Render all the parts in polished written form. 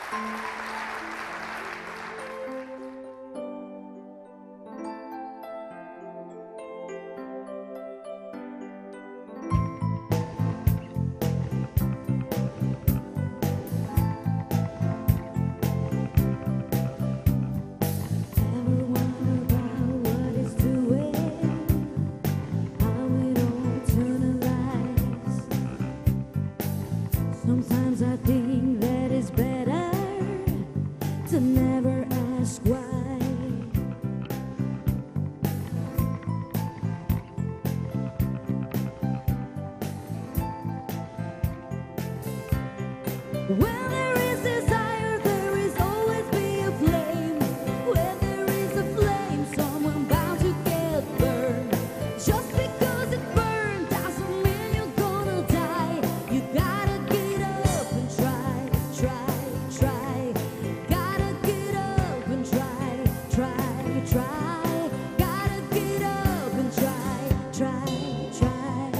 Sometimes I think that it's better to never ask why. When there is desire, there is always be a flame. When there is a flame, someone bound to get burned. Just because it burned doesn't mean you're gonna die. You gotta get up and try, try, try. Gotta get up and try, try, try. Gotta get up and try, try, try.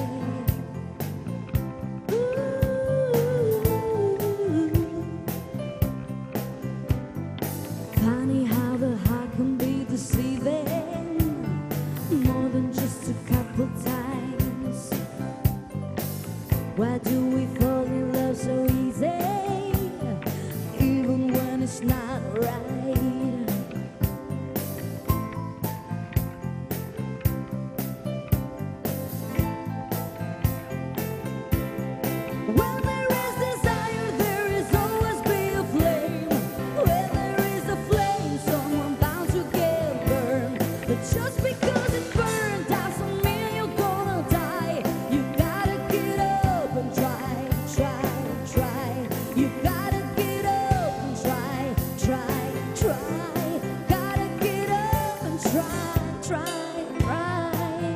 Funny how the heart can be deceiving more than just a couple times. Why do we fall in love so easy, even when it's not right? When there is desire, there is always be a flame. When there is a flame, someone bound to get burned. But just because it burned doesn't mean you're gonna die. You gotta get up and try, try, try. You gotta get up and try, try, try. Gotta get up and try, try, try.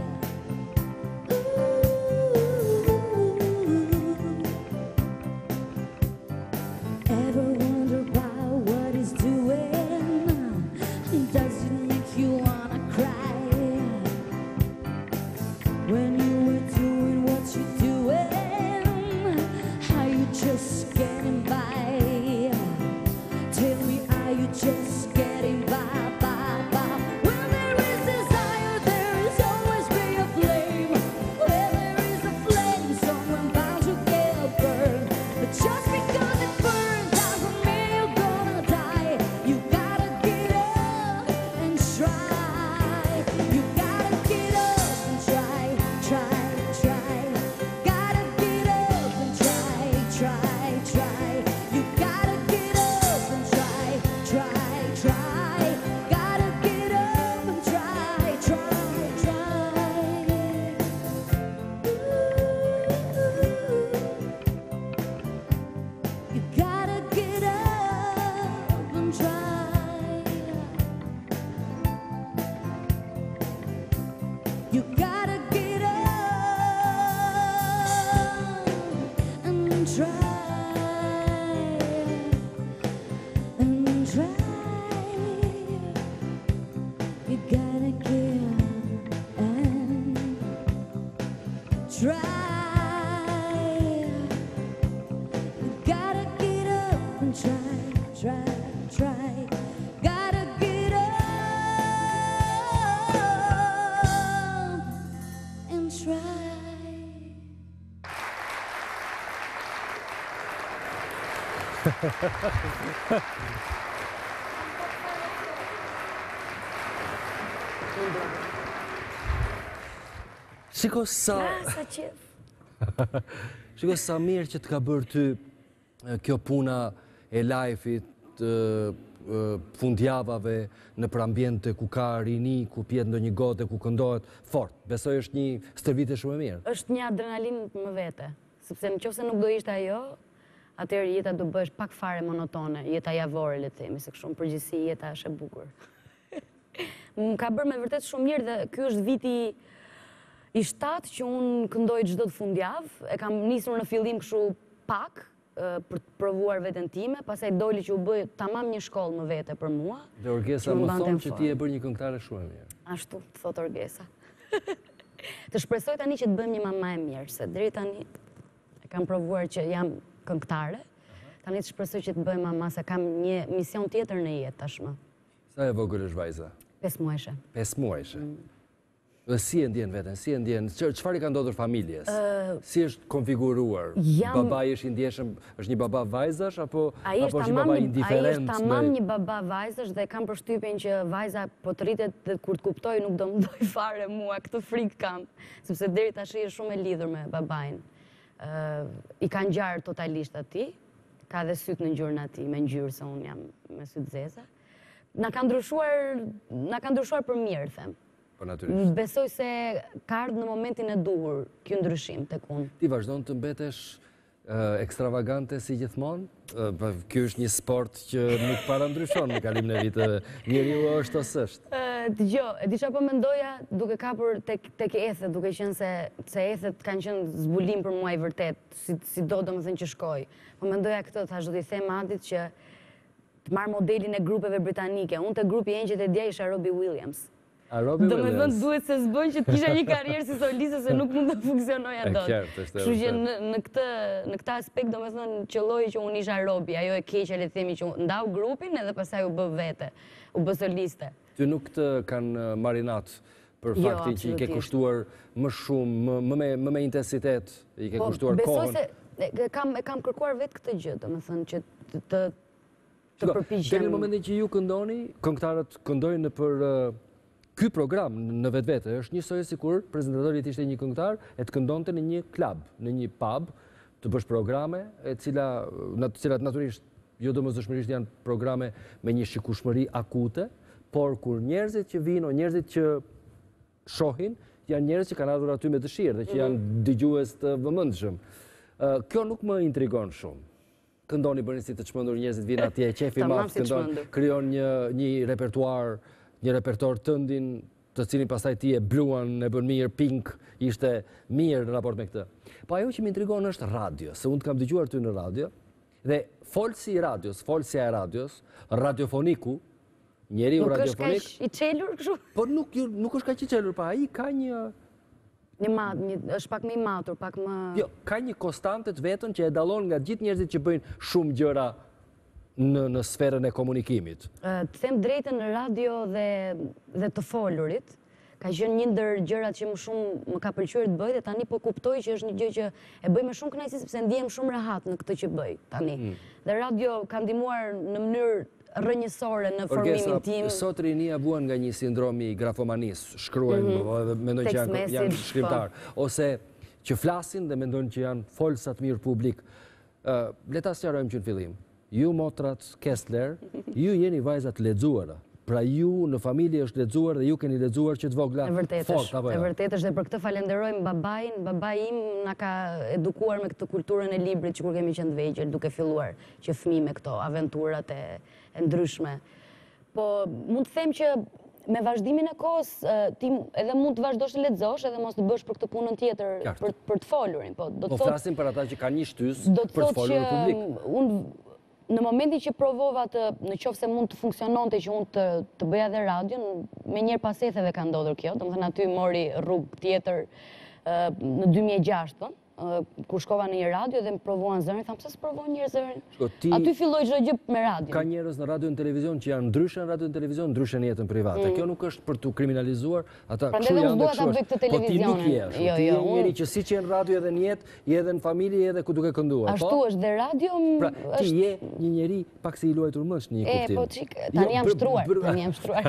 Ever wonder about what he's doing? Does it make you wanna cry? When you were doing what you're doing, how you just getting by? Tell me, are you just getting by, by, by? When there is desire, there is always be a flame. When there is a flame, someone bound to get burned. But just because it burned doesn't mean you're gonna die. You gotta get up and try. You gotta get up and try, try, try. Gotta get up and try, try, try. You gotta get up and try, try, try. Gotta get up and try, try, try. You gotta get up and try. You gotta get up and try, and try. You gotta get up and try. You gotta get up and try, try, try. Gotta get up and try. Shiko sa Sa qef. Shiko sa mirë që të ka bërë ty kjo puna e live-it, fundjavave në ambiente ku ka rini, ku pjetë ndonjë gote, ku këndohet fort. Besoj është një stërvitje shumë e mirë. Është një adrenalinë më vete, sepse nëse nuk do ishte ajo, atëherë jeta do bësh pak fare monotone, jeta javore, le të themi, se kështu në përgjithësi jeta është e bukur. Më ka bërë me vërtet shumë mirë dhe ky është viti i 7 që unë këndoj çdo të fundjavë. E kam nisur në fillim kështu pak për të provuar veten time, pastaj doli që u bë tamam një shkollë më vete për mua. Dhe Orgesa më thonë që ti e bërë një këngëtare shumë e mirë. Ashtu, thot Orgesa. Të shpresoj tani që të bëjmë një mama e mirë, se deri tani e kam provuar që jam këngëtare, Tani të shpresoj që të bëjmë ama se kam një mision tjetër në jetë tashmë. Sa e vogël është vajza? 5 muajshe. 5 muajshe. Dhe si e ndjen veten, si e ndjen, çfarë i ka ndodhur familjes? Si është konfiguruar? Babai është i ndjeshëm, është një baba vajzash apo është një baba indiferent? Ai është tamam një baba vajzash dhe kam përshtypjen që vajza po të rritet dhe kur të kuptoj nuk do më doj fare mua, këtë frikë kam, sepse deri tash është shumë e lidhur me babain. I ka ngjarë totalisht atij, ka dhe syt në ngjyrën atij, me ngjyrë se unë jam me syt zeza. Na ka ndryshuar për mirë, them. Po natyrisht. Besoj se ka ardhur në momentin e duhur ky ndryshim tek unë. Ti vazhdon të mbetesh ekstravagante si gjithmonë? Ky është një sport që nuk parandryshon në kalimin e viteve. Njeriu është ose është. Dgjoj, di çfarë po mendoja duke kapur tek ethet, duke qenë se ethet kanë qenë zbulim për mua i vërtet, sido domethënë që shkoj. Po mendoja këtë, thash do t'i them Adit që të marr modelin e grupeve britanike. Unë te grupi Engjëjt e dja isha Robbie Williams. Domethënë duhet se s'bën që t'kisha një karrierë si soliste se nuk mund të funksionoja dot. Kështu që në këtë aspekt domethënë qelloi që unë isha Robi, ajo e keqe le të themi që ndau grupin edhe pastaj u bë vete, u bë soliste. Ty nuk të kanë marinat për faktin që i ke kushtuar më shumë, më me intensitet, i ke kushtuar kohën. Besoj se kam kërkuar vetë këtë gjë, domethënë që të përpiqem. Deri në momentin që ju këndoni, këngëtarët këndojnë për ky program në vetvete është njësoj sikur prezentatori ishte një këngëtar e të këndonte në një klub, në një pub, të bësh programe, të cilat natyrisht jo domosdoshmërisht janë programe me një shikueshmëri akute, por kur njerëzit që vinë, njerëzit që shohin, janë njerëz që kanë ardhur aty me dëshirë dhe që janë dëgjues të vëmendshëm. Kjo nuk më intrigon shumë. Këndoni bëni si të çmendur, njerëzit vinë atje, qefi madh, këndon, krijon një repertor tëndin, të cilin pastaj ti e bluan, e bën mirë, Pink ishte mirë në raport me këtë. Po ajo që më intrigon është radio, se unë të kam dëgjuar ty në radio, dhe folësi i radios, folësja e radios, radiofoniku, njeriu radiofonik... Nuk është kaq i çelur kështu? Po nuk është kaq i çelur, pa ai ka një... është pak më i matur, pak më... Jo, ka një konstante të vetën që e dallon nga gjithë njerëzit që bëjnë shumë gjëra në sferën e komunikimit. Të them drejtën, në radio dhe të folurit, ka qenë një ndër gjërat që më shumë më ka pëlqyer të bëj dhe tani po kuptoj që është një gjë që e bëj me shumë kënaqësi sepse ndihem shumë rehat në këtë që bëj tani. Dhe radio ka ndihmuar në mënyrë rrënjësore në formimin tim. Sot rinia vuan nga një sindromi grafomanisë, shkruajnë dhe mendojnë që janë shkrimtar, ose që flasin dhe mendojnë që janë folsa të mirë publik. Le ta sqarojmë që në fillim. Ju motrat Kessler, ju jeni vajzat lexuara. Pra ju në familje është lexuar dhe ju keni lexuar që të vogla fort apo jo? E vërtetë është dhe për këtë falenderojmë babain. Babai im na ka edukuar me këtë kulturën e librit që kur kemi qenë të vegjël, duke filluar që fëmijë me këto aventurat e ndryshme. Po mund të them që me vazhdimin e kohës ti edhe mund të vazhdosh të lexosh edhe mos të bësh për këtë punën tjetër për të folurin. Po flasim për ata që kanë një shtys për të folur në publik. Në momentin që provova në qoftë se mund të funksiononte që unë të bëja dhe radion, me njerë pasetheve ka ndodhur kjo, domethënë aty mori rrugë tjetër në 2006, kur shkova në një radio dhe më provuan zërin, thamë, pse s'provon njerë zërin? Aty filloj çdo gjë me radio. Ka njerëz në radio në televizion që janë ndryshe në radio në televizion, ndryshe në jetën private. Kjo nuk është për tu kriminalizuar, ata kështu janë dhe kështu është. Po ti nuk jesh, ti je njeri që siç je në radio edhe në jetë, je edhe në familje edhe ku duke kënduar. Ashtu është dhe radio pra ti je një njeri pak si i luajtur mësh në një kuptim. Po çik, tani jam shtruar,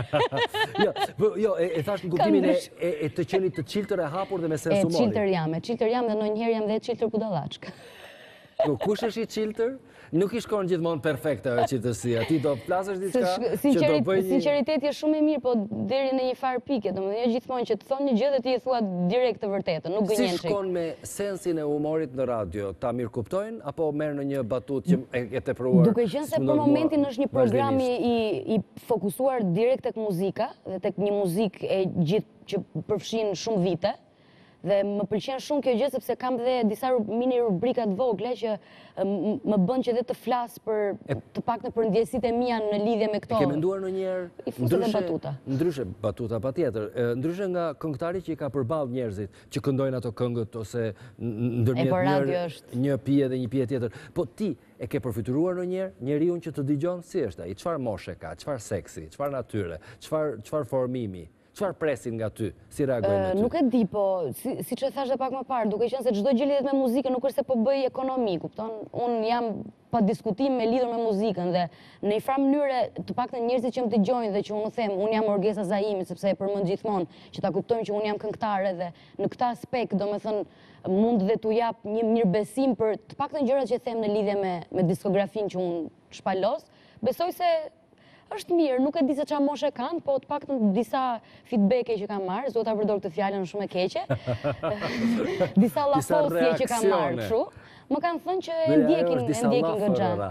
Jo, e thash në kuptimin e të qenit të çiltër e hapur dhe me sens humori. Çiltër jam dhe ndonjëherë jam dhe çiltër budallachk. Kush është i çiltër? Nuk i shkon gjithmonë perfekte ajo çiltërsia. Ti do flasësh diçka që do bëj një... Sinqeriteti është shumë i mirë, po deri në një farë pike. Domethënë jo gjithmonë që të thonë një gjë dhe ti e thua direkt të vërtetën, nuk gënjen çik. Si shkon me sensin e humorit në radio? Ta mirëkuptojnë apo merr në një batutë që e tepruar? Duke qenë se për momentin është një program i fokusuar direkt tek muzika dhe tek një muzikë e gjithë që përfshin shumë vite. Dhe më pëlqen shumë kjo gjë sepse kam dhe disa mini rubrika të vogla që më bën që dhe të flas për të paktën për ndjesitë e mia në lidhje me këto. Ke menduar ndonjëherë I fusë dhe batuta. Ndryshe batuta patjetër. Ndryshe nga këngëtari që i ka përballë njerëzit që këndojnë ato këngët ose ndërmjet një pije dhe një pije tjetër. Po ti e ke përfituar ndonjëherë njeriu që të dëgjon si është ai? Çfarë moshe ka? Çfarë seksi? Çfarë natyre? Çfarë formimi? Çfarë presin nga ty? Si reagojnë me ty? Nuk e di, po, siç e thash edhe pak më parë, duke qenë se çdo gjë lidhet me muzikën, nuk është se po bëj ekonomi, kupton? Unë jam pa diskutim me lidhur me muzikën dhe në një farë mënyre, të paktën njerëzit që më dëgjojnë dhe që unë them, unë jam Orgesa Zaimi, sepse e përmend gjithmonë, që ta kuptojnë që unë jam këngëtare dhe në këtë aspekt, domethënë, mund dhe t'u jap një mirëbesim për të paktën gjërat që them në lidhje me diskografinë që unë shpalos, besoj se është mirë, nuk e di se çfarë moshe kanë, po të paktën disa feedbacke që kam marrë, s'do ta përdor këtë fjalën shumë e keqe. Disa llafosje që kam marrë kështu, më kanë thënë që e ndjekin goxha.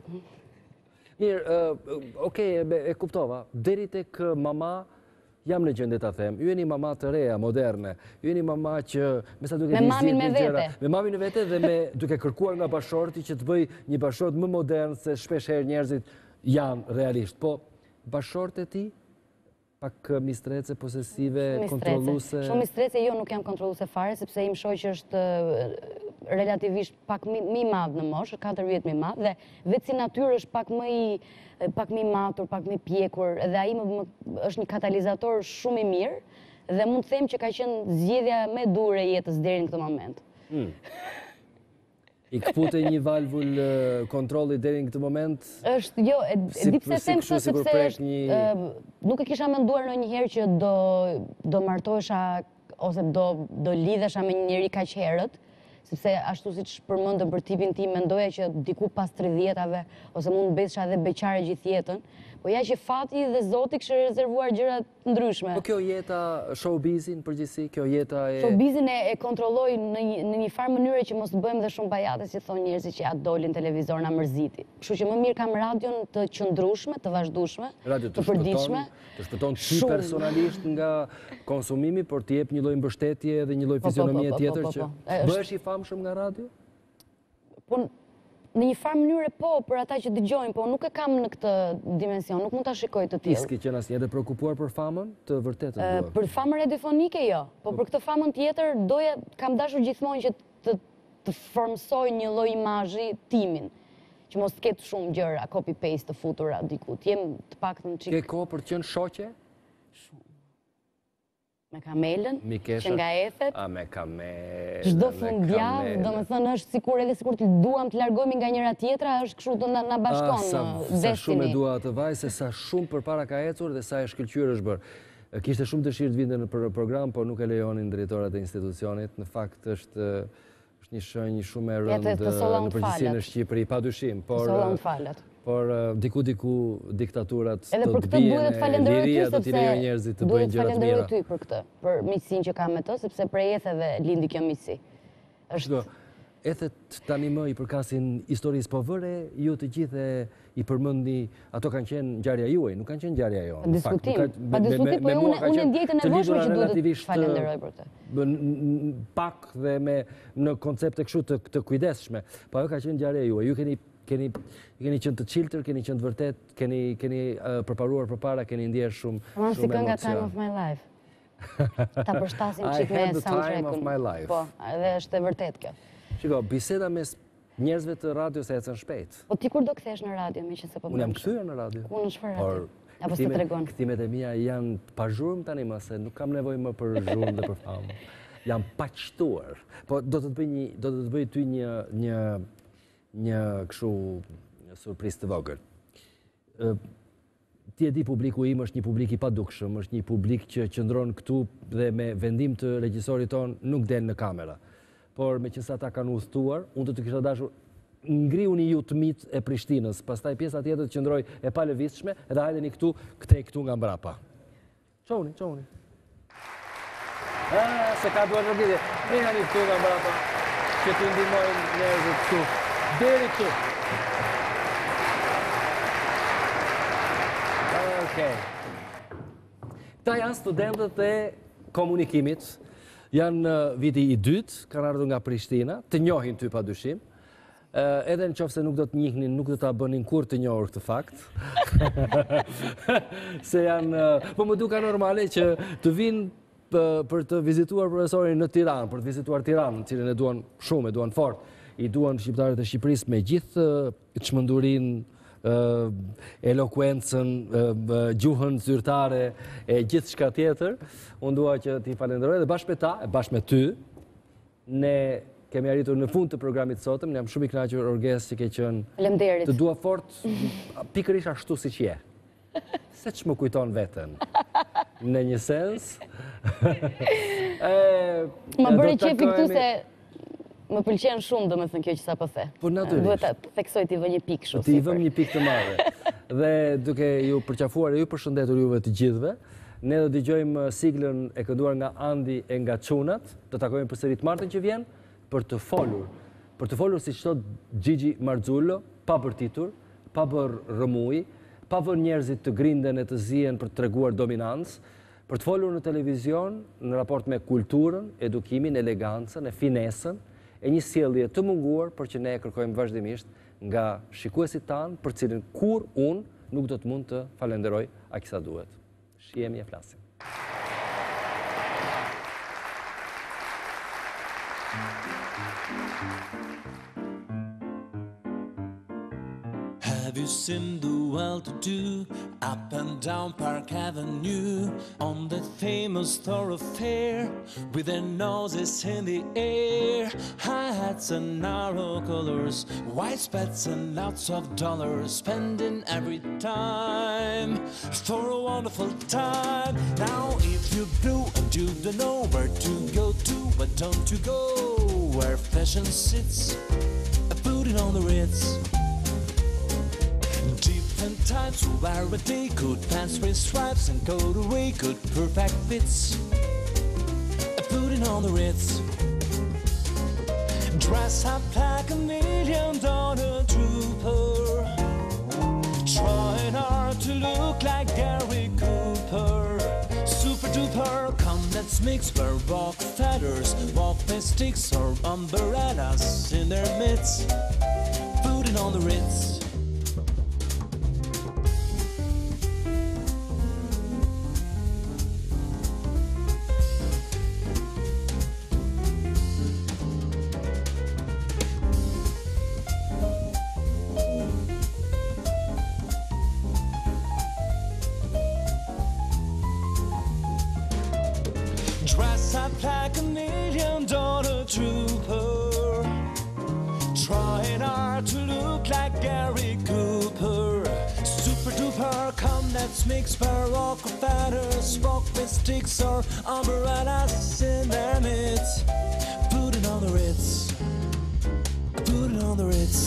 Mirë, okay, e kuptova. Deri tek mama jam në gjendje ta them. Ju jeni mama të reja, moderne. Ju jeni mama që me sa duke me mamin me vete. Me mamin me vete dhe me duke kërkuar nga bashorti që të bëj një bashort më modern se shpesh herë njerëzit janë realisht, po bashortë e ti, pak mistrece, posesive, kontrolluse? Shumë mistrece, jo nuk jam kontrolluse fare, sepse im shoq është relativisht pak më i madh në moshë, 4 vjet më i madh, dhe vetë si natyrë është pak më i matur, pak më i pjekur, dhe ai është një katalizator shumë i mirë, dhe mund të them që ka qenë zgjedhja më e durë e jetës deri në këtë moment. I këpute një valvull kontroli deri në këtë moment? është, jo, e di pse them kështu sepse është, nuk e kisha menduar ndonjëherë që do martohesha ose do lidhesha me një njeri kaq herët, sepse ashtu siç përmendëm për tipin tim, mendoja që diku pas 30-ave ose mund të besha edhe beqare gjithë jetën, po ja që fati dhe Zoti kishte rezervuar gjëra të ndryshme. Po kjo jeta showbizin përgjithësi, kjo jeta e showbizin e kontrolloj në një farë mënyrë që mos të bëjmë dhe shumë bajate si thonë njerëzit që ja dolin televizor na mërziti. Kështu që më mirë kam radion të qëndrueshme, të vazhdueshme, të përditshme. Të shpëton ti personalisht nga konsumimi, por të jep një lloj mbështetje dhe një lloj fizionomie tjetër që bëhesh i famshëm nga radio? Po në një farë mënyre po, për ata që dëgjojnë, po nuk e kam në këtë dimension, nuk mund ta shikoj të tillë. Ti s'ke qenë asnjëherë të preokupuar për famën, të vërtetën dua. Për famën radiofonike jo, po për këtë famën tjetër kam dashur gjithmonë që të formsoj një lloj imazhi timin, që mos të ketë shumë gjëra copy paste të futura diku. Të jem të paktën çik. Ke kohë për të qenë shoqe? Me Kamelën, që nga ethet. Me Kamelën. Çdo fundjavë, domethënë është sikur të duam të largohemi nga njëra tjetra, është kështu do na bashkon destini. Sa shumë e dua atë vajzë, se sa shumë përpara ka ecur dhe sa e shkëlqyer është bërë. Kishte shumë dëshirë të vinte në program, por nuk e lejonin drejtorat e institucionit. Në fakt është një shenjë shumë e rëndë në përgjithësi në Shqipëri, padyshim, por diku diktaturat do të bien, liria do t'i lejo njerëzit të bëjnë gjëra të mira. Duhet falenderoj ty për këtë, për miqësinë që kam me të, sepse prej etheve lindi kjo miqësi. Ethet tani më i përkasin historisë, po vëre ju të gjithë i përmendi, ato kanë qenë ngjarja juaj, nuk kanë qenë ngjarja jonë. Pa diskutim, po unë ndjej të nevojshme që duhet të falenderoj për të. Pak dhe në koncepte kështu të kujdesshme, po ajo ka qenë ngjarja juaj. Ju keni qenë të çiltër, keni qenë të vërtet, keni përparuar përpara, keni ndjer shumë emocion. Si kënga Time of My Life. Ta përshtasim çik me soundtrack-un. I had the time of my life. Po, edhe është e vërtet kjo. Shiko, biseda mes njerëzve të radios ecën shpejt. Po ti kur do kthesh në radio, meqense po bëj? Unë jam kthyer në radio. Ku në çfarë radio? Apo s'të tregon? Kthimet e mia janë pa zhurmë tani më, se nuk kam nevojë më për zhurmë dhe për famë. Jam paqëtuar. Po do të të bëj ty një kështu surprizë të vogël. Ti e di, publiku im është një publik i padukshëm, është një publik që qëndron këtu dhe me vendim të regjisorit ton nuk del në kamera. Por me që sa ta kanë udhëtuar, unë të kisha dashur ngriuni ju të mitë e Prishtinës, pastaj pjesa tjetër të qëndroj e pa lëvizshme, edhe hajdeni këtu nga mbrapa. Çoni. Se ka duar në lidhje. Ngrini këtu nga mbrapa, që t'ju ndihmojnë njerëzit këtu. Deri këtu. Okej. Këta janë studentët e komunikimit. Janë viti i dytë, kanë ardhur nga Prishtina, të njohin ty pa dyshim. Edhe në qofë se nuk do të njihnin, nuk do të bënin kur të njohur këtë fakt. Se janë, po më duka normale që të vinë për të vizituar profesorin në Tiranë, për të vizituar Tiranën, cilën e duan shumë, e duan fort. I duan shqiptarët e Shqipërisë me gjithë çmendurinë, elokuencën, gjuhën zyrtare e gjithë shka tjetër. Unë dua që t'i falenderoj dhe bashkë me ta, e bashkë me ty, ne kemi arritur në fund të programit sotëm. Ne jam shumë i kënaqur, Orges, që ke qenë të dua fort, pikërisht ashtu siç je. Se që më kujton veten, në një sens. Më bëri qefi këtu se më pëlqen shumë, domethënë, kjo që sa po the. Po natyrisht. Duhet ta theksoj t'i vë një pikë kështu. Ti i vëm një pikë të madhe. Dhe duke ju përqafuar e ju përshëndetur juve të gjithëve, ne do dëgjojmë siglën e kënduar nga Andi e nga Çunat. Do takojmë përsëri të martën që vjen për të folur. Për të folur siç thot Gigi Marzullo, pa bërtitur, pa bër rëmuj, pa vënë njerëzit të grinden e të zihen për të treguar dominancë, për të folur në televizion në raport me kulturën, edukimin, elegancën, e finesën, e një sjellje të munguar, por që ne e kërkojmë vazhdimisht nga shikuesit tanë, për cilin kur unë nuk do të mund të falenderoj aq sa duhet. Shihemi e flasim. Have you seen the well-to-do up and down Park Avenue on that famous thoroughfare with their noses in the air, high hats and narrow collars, white spats and lots of dollars, spending every time for a wonderful time. Now if you blue and you don't know where to go to, but don't you go where fashion sits, put it on the Ritz. Different types who wear a day coat, pants with stripes and go away good perfect fits. Put it on the Ritz. Dress up like $1 million trooper, trying hard to look like Gary Cooper. Super duper, come let's mix where rock feathers, walk with sticks or umbrellas in their midst. Put it on the Ritz. Dress up like $1 million trooper, trying hard to look like Gary Cooper. Super duper, come let's mix baroque feathers, walk with sticks or umbrellas in their midst. Put it on the Ritz. Put it on the Ritz.